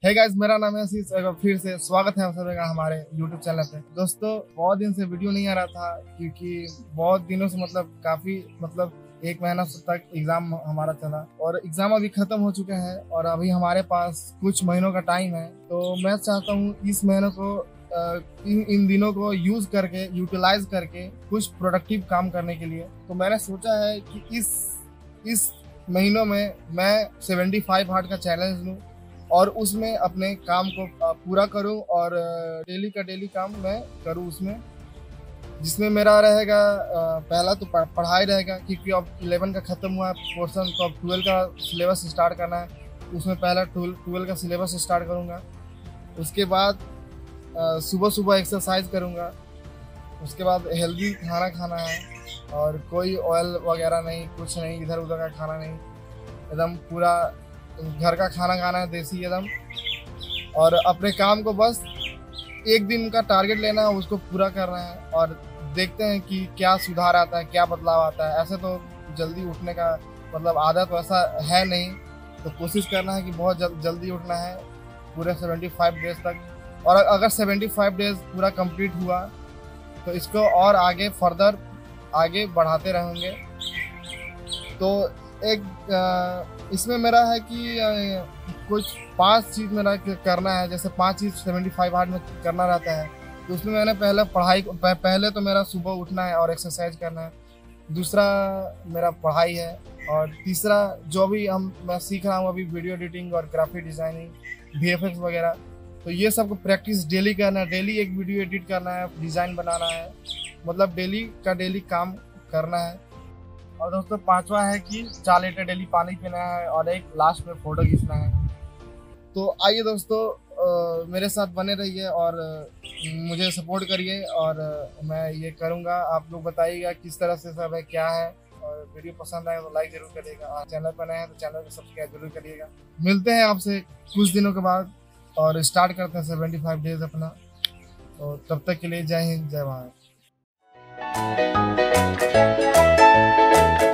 Hey guys, मेरा नाम है आशीष। एक बार फिर से स्वागत है आप सभी का हमारे YouTube चैनल पे। दोस्तों, बहुत दिन से वीडियो नहीं आ रहा था क्योंकि बहुत दिनों से काफी एक महीना तक एग्जाम हमारा चला और एग्जाम अभी खत्म हो चुके हैं और अभी हमारे पास कुछ महीनों का टाइम है। तो मैं चाहता हूँ इस महीनों को इन दिनों को यूटिलाइज करके कुछ प्रोडक्टिव काम करने के लिए। तो मैंने सोचा है कि इस महीनों में मैं 75 हार्ड का चैलेंज लूँ और उसमें अपने काम को पूरा करूं और डेली का डेली काम मैं करूं उसमें, जिसमें मेरा रहेगा पहला तो पढ़ाई रहेगा क्योंकि अब 11 का ख़त्म हुआ है पोर्सन, तो अब 12 का सिलेबस स्टार्ट करना है। उसमें पहला 12 का सिलेबस स्टार्ट करूंगा। उसके बाद सुबह सुबह एक्सरसाइज करूंगा। उसके बाद हेल्दी खाना खाना है और कोई ऑयल वगैरह नहीं, कुछ नहीं, इधर उधर का खाना नहीं, एकदम पूरा घर का खाना खाना है, देसी एकदम। और अपने काम को बस एक दिन का टारगेट लेना है, उसको पूरा करना है और देखते हैं कि क्या सुधार आता है, क्या बदलाव आता है। ऐसे तो जल्दी उठने का आदत वैसा है नहीं, तो कोशिश करना है कि बहुत जल्दी उठना है पूरे 75 डेज तक। और अगर 75 डेज पूरा कंप्लीट हुआ तो इसको और आगे फर्दर आगे बढ़ाते रहेंगे। तो एक इसमें मेरा है कि कुछ 5 चीज़ मेरा करना है। जैसे 5 चीज़ 75 हार्ड में करना रहता है, तो उसमें मैंने पहले तो मेरा सुबह उठना है और एक्सरसाइज करना है। दूसरा मेरा पढ़ाई है और तीसरा जो भी मैं सीख रहा हूँ अभी, वीडियो एडिटिंग और ग्राफिक डिज़ाइनिंग, VFX वगैरह। तो ये सब को प्रैक्टिस डेली करना है। डेली एक वीडियो एडिट करना है, डिज़ाइन बनाना है, डेली का डेली काम करना है। और दोस्तों, 5वां है कि 4 लीटर डेली पानी पीना है और एक लास्ट में फोटो खींचना है। तो आइए दोस्तों, मेरे साथ बने रहिए और मुझे सपोर्ट करिए और मैं ये करूँगा। आप लोग बताइएगा किस तरह से सब है, क्या है। और वीडियो पसंद आए तो लाइक जरूर करिएगा और चैनल पर नए हैं तो चैनल को सब्सक्राइब जरूर करिएगा। मिलते हैं आपसे कुछ दिनों के बाद और स्टार्ट करते हैं 75 डेज अपना। तो तब तक के लिए जय हिंद, जय भारत।